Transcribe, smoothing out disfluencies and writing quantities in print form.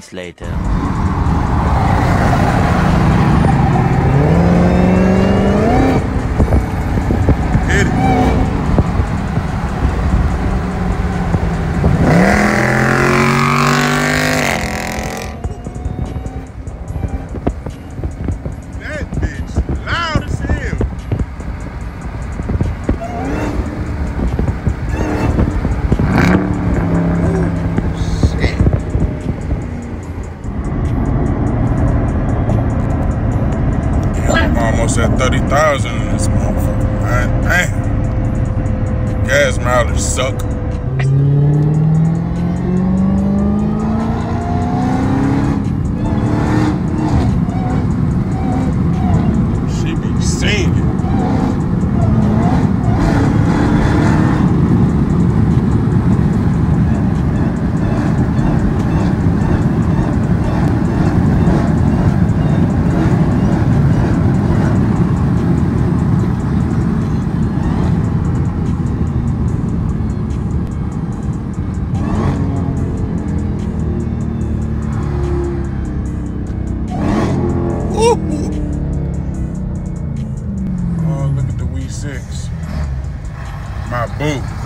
months later. Hit it. That bitch loud as hell. Almost at 30,000 in this motherfucker. Man, damn. Gas mileage suck. She be singing. Oh, look at the V6. My boo.